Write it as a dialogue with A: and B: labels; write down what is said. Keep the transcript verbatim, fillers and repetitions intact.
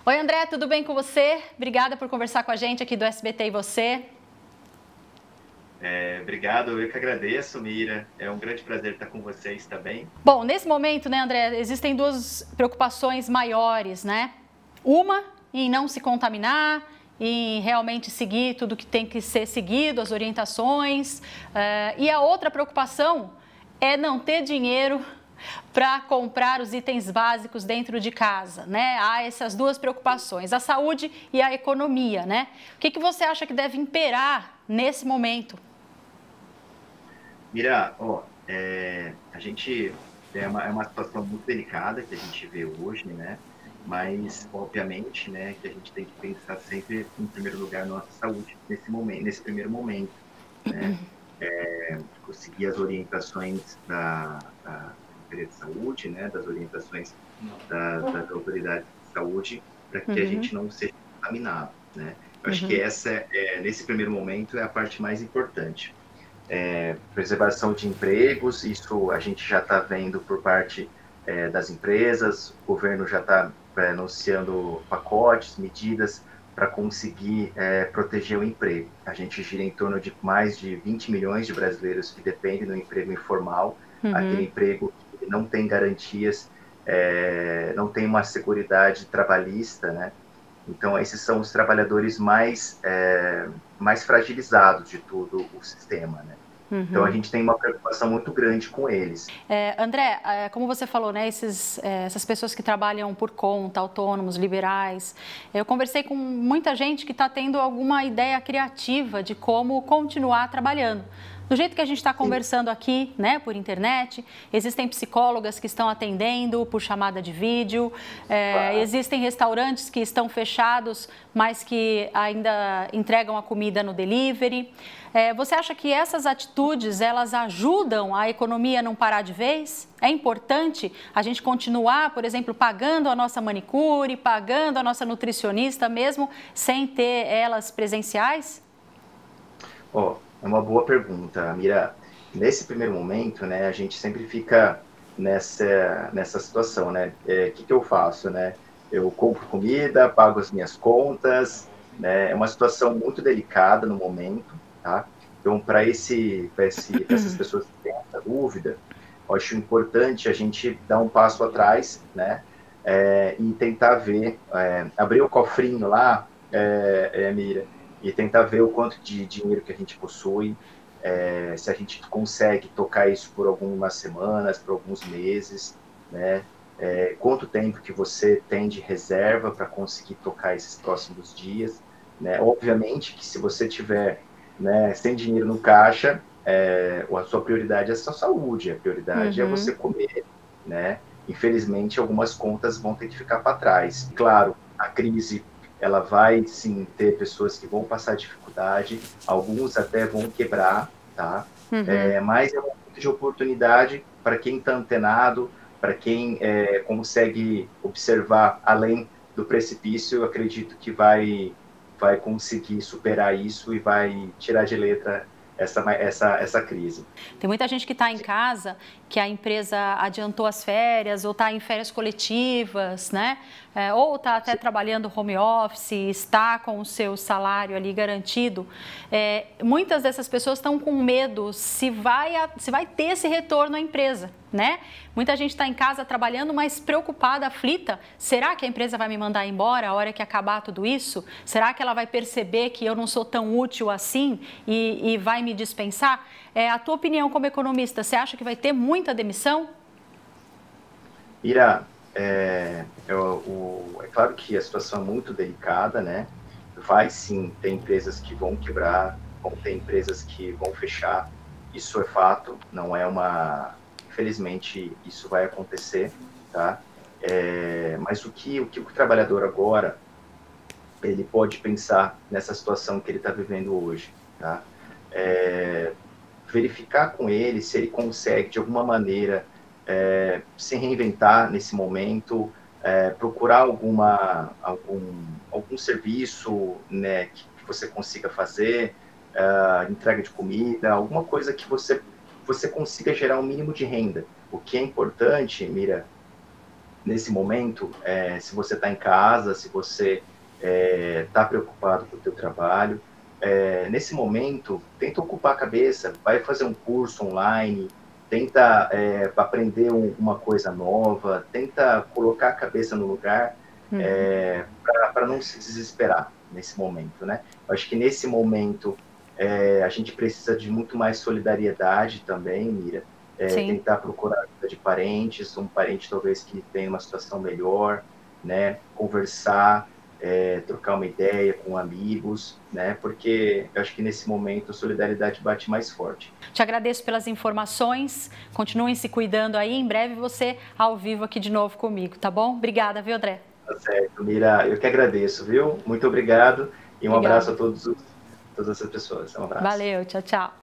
A: Oi, André, tudo bem com você? Obrigada por conversar com a gente aqui do S B T e você.
B: É, obrigado, eu que agradeço, Mira. É um grande prazer estar com vocês também.
A: Bom, nesse momento, né, André, existem duas preocupações maiores, né? Uma, em não se contaminar, em realmente seguir tudo que tem que ser seguido, as orientações. Uh, e a outra preocupação é não ter dinheiro para comprar os itens básicos dentro de casa, né? Há essas duas preocupações, a saúde e a economia, né? O que, que você acha que deve imperar nesse momento?
B: Mira, ó, é, a gente é uma, é uma situação muito delicada que a gente vê hoje, né? Mas, obviamente, né, que a gente tem que pensar sempre, em primeiro lugar, na nossa saúde nesse momento, nesse primeiro momento, né? É, seguir as orientações da, da Secretaria de Saúde, né? Das orientações da, das autoridades de saúde, para que
A: Uhum.
B: a gente não seja contaminado, né? Eu acho
A: Uhum.
B: que essa, é, nesse primeiro momento, é a parte mais importante. É, preservação de empregos, isso a gente já está vendo por parte é, das empresas, o governo já está é, anunciando pacotes, medidas para conseguir é, proteger o emprego. A gente gira em torno de mais de vinte milhões de brasileiros que dependem do emprego informal,
A: Uhum.
B: aquele emprego que não tem garantias, é, não tem uma seguridade trabalhista, né? Então, esses são os trabalhadores mais, é, mais fragilizados de todo o sistema, né? Uhum. Então, a gente tem uma preocupação muito grande com eles.
A: É, André, é, como você falou, né, esses, é, essas pessoas que trabalham por conta, autônomos, liberais, eu conversei com muita gente que está tendo alguma ideia criativa de como continuar trabalhando. Do jeito que a gente está conversando aqui, né, por internet, existem psicólogas que estão atendendo por chamada de vídeo, é, claro. Existem restaurantes que estão fechados, mas que ainda entregam a comida no delivery. É, você acha que essas atitudes, elas ajudam a economia a não parar de vez? É importante a gente continuar, por exemplo, pagando a nossa manicure, pagando a nossa nutricionista, mesmo sem ter elas presenciais?
B: Ó, oh, é uma boa pergunta, Mira. Nesse primeiro momento, né, a gente sempre fica nessa, nessa situação, né? O é, que, que eu faço, né? Eu compro comida, pago as minhas contas, né? É uma situação muito delicada no momento, tá? Então, para esse, para esse, para essas pessoas que têm essa dúvida, eu acho importante a gente dar um passo atrás, né? É, e tentar ver, é, abrir o cofrinho lá, é, é, Mira, e tentar ver o quanto de dinheiro que a gente possui, é, se a gente consegue tocar isso por algumas semanas, por alguns meses, né? É, quanto tempo que você tem de reserva para conseguir tocar esses próximos dias, né? Obviamente que se você tiver, né, sem dinheiro no caixa, é, a sua prioridade é a sua saúde, a prioridade uhum. é você comer, né? Infelizmente, algumas contas vão ter que ficar para trás. Claro, a crise ela vai, sim, ter pessoas que vão passar dificuldade, alguns até vão quebrar, tá? Uhum. É, mas é um momento de oportunidade para quem está antenado, para quem é, consegue observar além do precipício, eu acredito que vai, vai conseguir superar isso e vai tirar de letra essa, essa, essa crise.
A: Tem muita gente que está em casa, que a empresa adiantou as férias, ou está em férias coletivas, né? É, ou está até Sim. trabalhando home office, está com o seu salário ali garantido. É, muitas dessas pessoas estão com medo se vai, se vai ter esse retorno à empresa, né? Muita gente está em casa trabalhando, mas preocupada, aflita. Será que a empresa vai me mandar embora a hora que acabar tudo isso? Será que ela vai perceber que eu não sou tão útil assim e, e vai me dispensar? É, a tua opinião como economista, você acha que vai ter muita demissão?
B: Ira, é, é, o, é claro que a situação é muito delicada, né? Vai sim ter empresas que vão quebrar, vão ter empresas que vão fechar. Isso é fato, não é uma... Infelizmente, isso vai acontecer, tá? É, mas o que, o que o trabalhador agora, ele pode pensar nessa situação que ele está vivendo hoje, tá? É, verificar com ele se ele consegue, de alguma maneira, é, se reinventar nesse momento, é, procurar alguma, algum, algum serviço, né, que você consiga fazer, uh, entrega de comida, alguma coisa que você, você consiga gerar um mínimo de renda. O que é importante, Mira, nesse momento, é, se você está em casa, se você está preocupado com o teu trabalho, é, nesse momento, tenta ocupar a cabeça, vai fazer um curso online, tenta é, aprender um, uma coisa nova, tenta colocar a cabeça no lugar,
A: Uhum.
B: é, para não se desesperar nesse momento, né? Eu acho que nesse momento é, a gente precisa de muito mais solidariedade também, Mira, é,
A: Sim.
B: tentar procurar ajuda de parentes, um parente talvez que tenha uma situação melhor, né? Conversar, é, trocar uma ideia com amigos, né? Porque eu acho que nesse momento a solidariedade bate mais forte.
A: Te agradeço pelas informações, continuem se cuidando aí, em breve você ao vivo aqui de novo comigo, tá bom? Obrigada, viu, André?
B: Tá certo, Mira, eu que agradeço, viu? Muito obrigado e um abraço
A: Obrigada.
B: a todos os, todas essas pessoas. Um abraço.
A: Valeu, tchau, tchau.